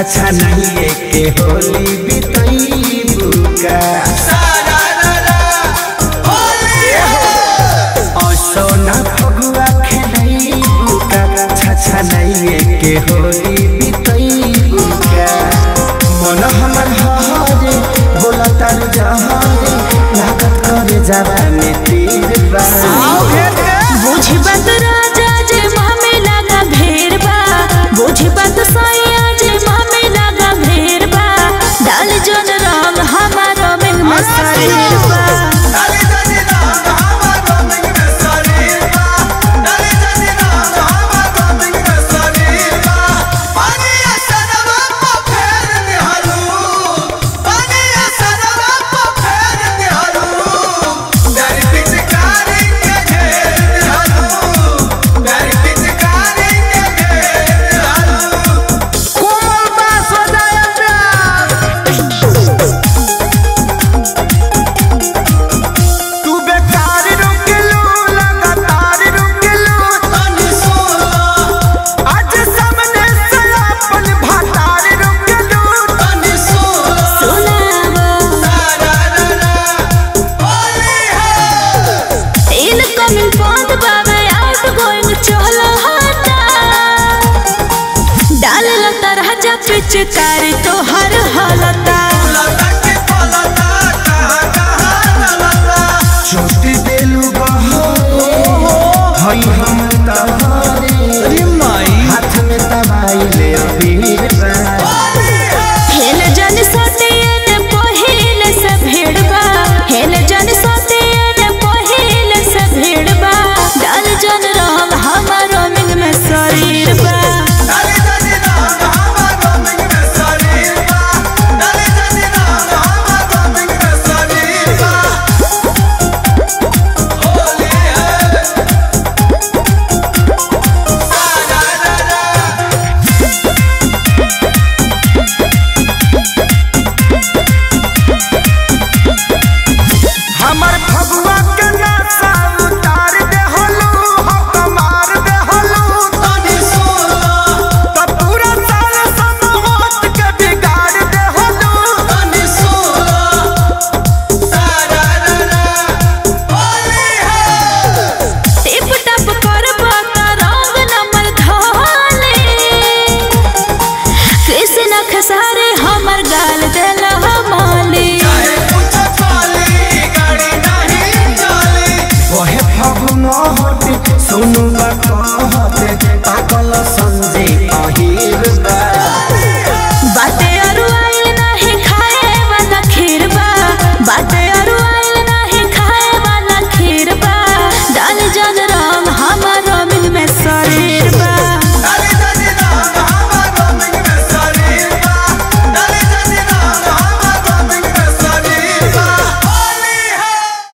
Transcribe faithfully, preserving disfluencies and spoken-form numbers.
छछा नहीं के होली बितई बुका सोना फगुआ खेलई बुका छछा नहीं के होली बितई बुका मन हमर हरे बोला तार जहारे लागत करे जवानी तीर बा बुझी बात राजा जे मामे लगा भेरबा बुझी बात साया जे मामे लगा भेरबा डाल जन रंग हमारो में मसरीबा पिचकारी तो हर हालता छोटी बेलू हई हम तहारे हाथ में तबाई ले हेल जन सतियन पहिले से भेड़बा हेल जन सतियन पहिले से भेड़बा डाल जन रंग हमारो मिंग में शरीर बा सारे हमर गाल देला माली ओहे फागुन हटे सोनू बा कहते पागल संजे अहिर बा बाते अरु आइल नहीं खाए वाला खीर बा बाते अरु आइल नहीं खाए वाला खीर बा डाल जन